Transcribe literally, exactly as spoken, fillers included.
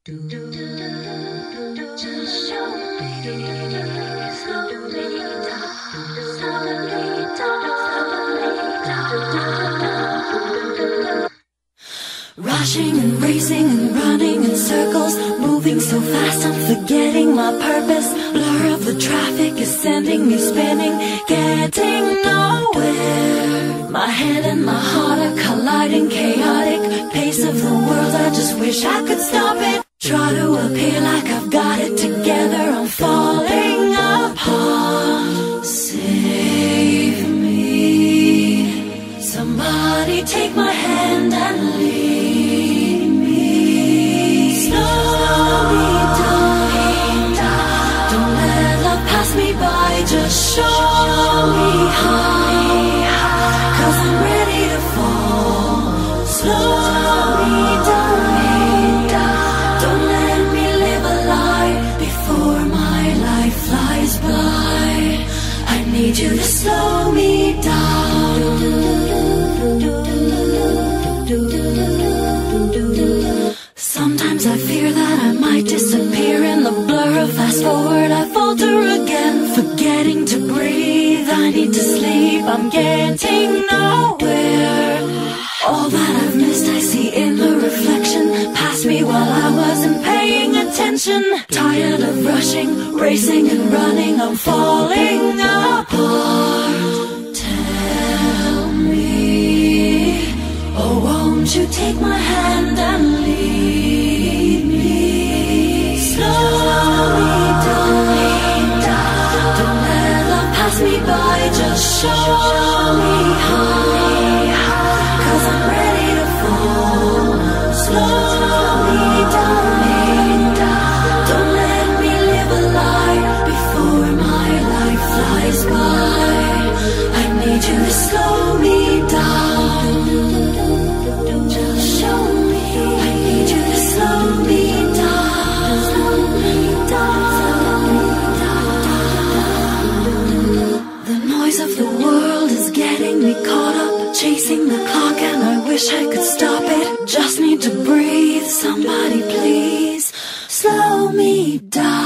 Just show me, slow me down, slow me down, slow me down. Rushing and racing and running in circles, moving so fast I'm forgetting my purpose. Blur of the traffic is sending me spinning, getting nowhere. My head and my heart are colliding, chaotic pace of the world, I just wish I could stop it. Try to appear like I've got it together, I'm falling apart. Save me, somebody take my hand and lead me. Slow me down, don't let love pass me by, just show me how, 'cause I'm ready to fall. Slow me down, don't let me live a lie before my life flies by. I need you to slow me down. Sometimes I fear that I might disappear in the blur of fast forward. I falter again, forgetting to breathe. I need to sleep, I'm getting nowhere. All that I've missed I see in the reflection, past me while I wasn't paying attention. Tired of rushing, racing and running, I'm falling apart. Tell me, oh won't you take my hand and lead me. Slow me down, don't let love pass me by, just show me how, 'cause I'm ready to fall. Slow me down, don't let me live a lie before my life flies by. I need you to slow me down. Just show me. I need you to slow me down. Slow me down. The noise of the world is getting me caught up, chasing the clock and I wish I could stop it. Just need to breathe, somebody please slow me down.